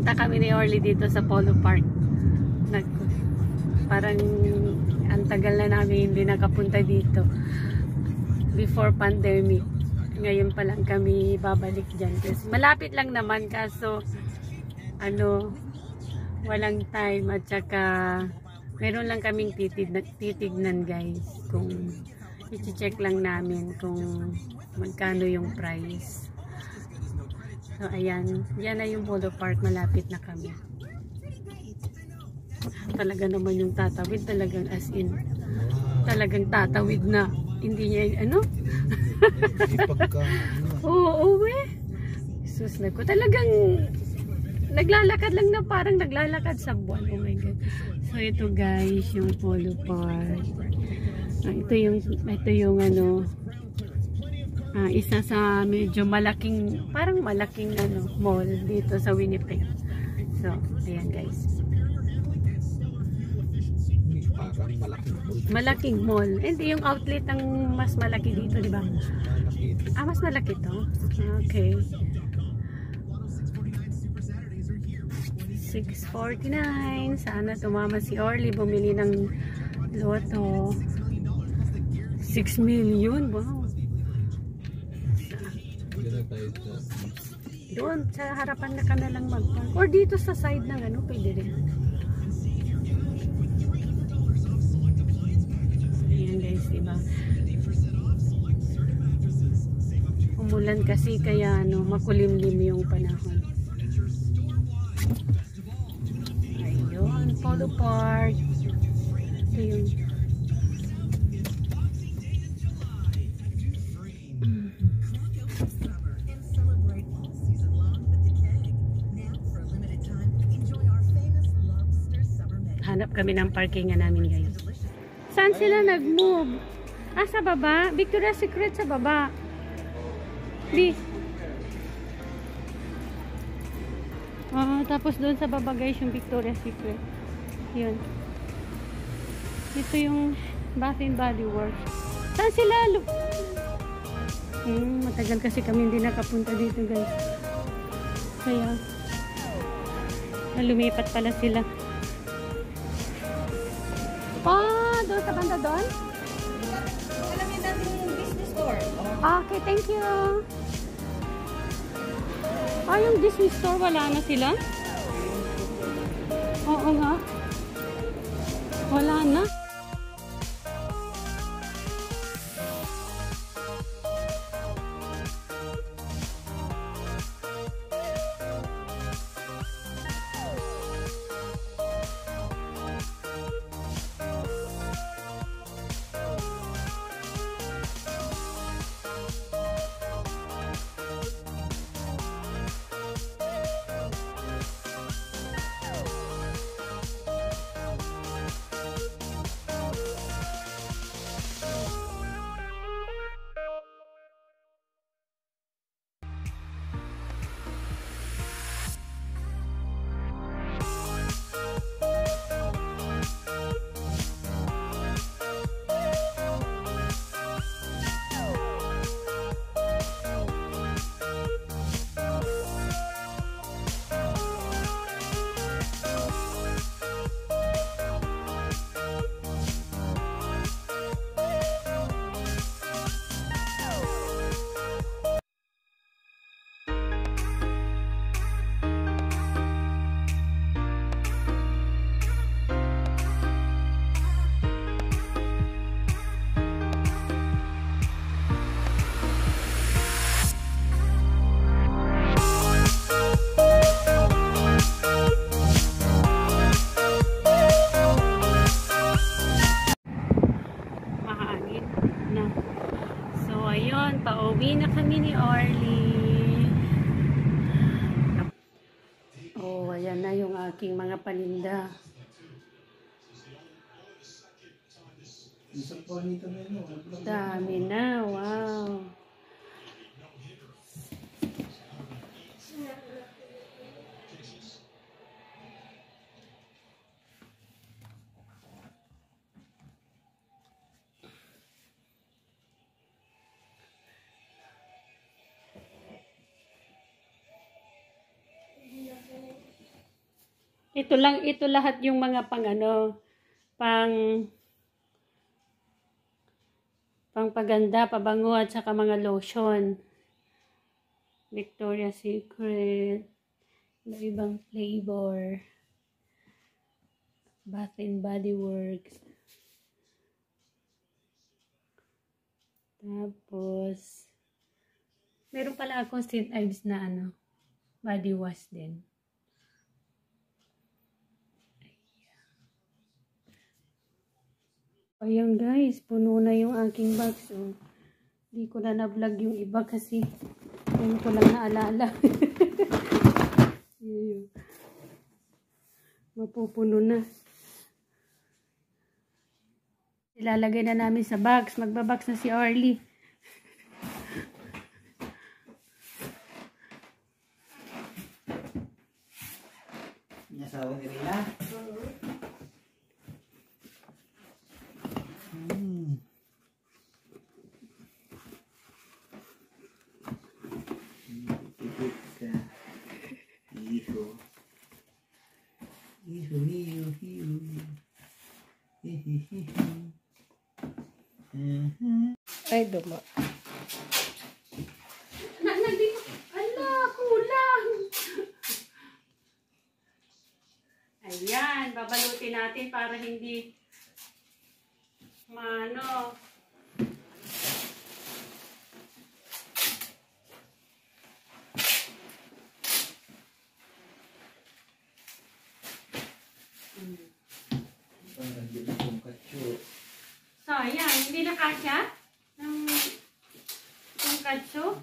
Punta kami ni Orly dito sa Polo Park. Parang ang tagal na namin hindi nakapunta dito. Before pandemic. Ngayon pa lang kami babalik dyan. Kasi malapit lang naman kaso walang time at saka meron lang kaming titignan guys. Kung i-check lang namin kung magkano yung price. So ayan, yan na yung Polo Park, malapit na kami. Talaga naman yung tatawid, talagang as in. Talagang tatawid na. Hindi niya Oo, sus na ko. Talagang naglalakad lang na parang naglalakad sa buwan. Oh my God. So ito guys, yung Polo Park. Ito yung isa sa medyo malaking, parang malaking mall dito sa Winnipeg. So, ayan guys. Parang malaking mall. Hindi yung outlet ang mas malaki dito, di ba? Mas malaki to. Okay. 649. Sana tumama si Orly bumili ng loto. 6 million. Wow. Doon sa harapan na ka na lang magpark. Or dito sa side ng pwede rin. Ayan guys, diba? Umulan kasi kaya makulimlim yung panahon. Ayun, Polo Park. Ayun. Hanap kami ng parkingan namin ngayon. Saan sila nag-move? Sa baba? Victoria's Secret sa baba. Tapos doon sa baba guys yung Victoria's Secret. Yun. Ito yung Bath and Bodyworks. Saan sila? Matagal kasi kami hindi nakapunta dito guys. Kaya lumipat pala sila. Doon sa banda doon? Alam niyo natin yung business store. Okay, thank you. Yung Disney store, wala na sila? Oo nga. Wala na. Pauwi na kami ni Orly. Ayan na yung aking mga paninda. Dami na, wow. ito lahat yung mga paganda, pabango at saka mga lotion. Victoria's Secret, ibang flavor, Bath and Bodyworks. Tapos, meron pala akong St. Ives na body wash din. Ayan guys, puno na yung aking box. Oh. Hindi ko na na-vlog yung iba kasi ngayon ko lang naalala. Mapupuno na. Ilalagay na namin sa box. Magbabox na si Orly. Nasawa ni Rina? Ay, duma. Ala, kulang! Ayan, babalutin natin para hindi maano. Sayang, hindi na kasya ng tongkatsu.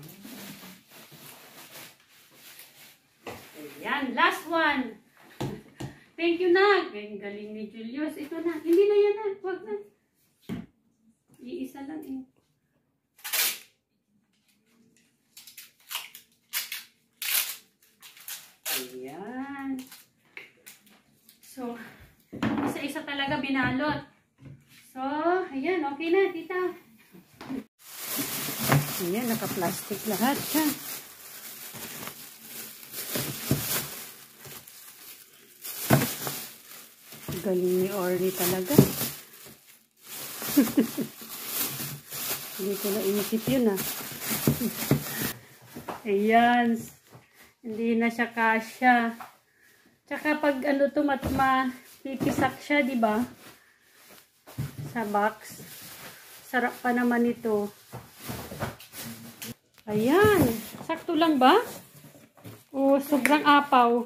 Ayan, last one. Thank you na. Galing ni Julius. Ito na. Hindi na yan na. Huwag na. Iisa lang eh. Ayan. So, isa-isa talaga binalot. So, ayan. Okay na, tita. Ayan, naka-plastic lahat siya. Galing ni Orly talaga. Hindi ko na inisip yun Ayan. Hindi na siya kasya. Tsaka pag mapipisak siya, di ba? Sa box. Sarap pa naman ito. Ayan. Sakto lang ba? O sobrang apaw.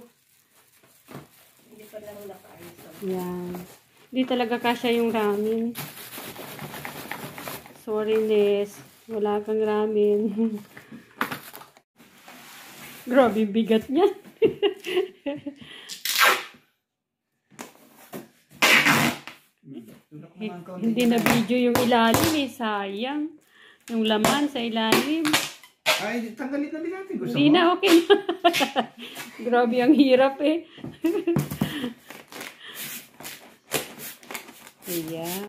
Yan. Hindi talaga kasya yung ramen. Sorry, Nes. Wala kang ramen. Grabe, bigat niya. Hindi na video yung ilalim eh. Sayang. Yung laman sa ilalim. Ay, tanggalin natin. Gusto hindi mo? Na, okay na. Grabe, ang hirap eh. Ayan.